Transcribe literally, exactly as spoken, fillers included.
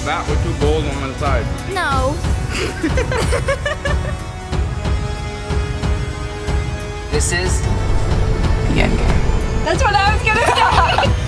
bat with two balls on one side. No. This is the end game. That's what I was gonna say.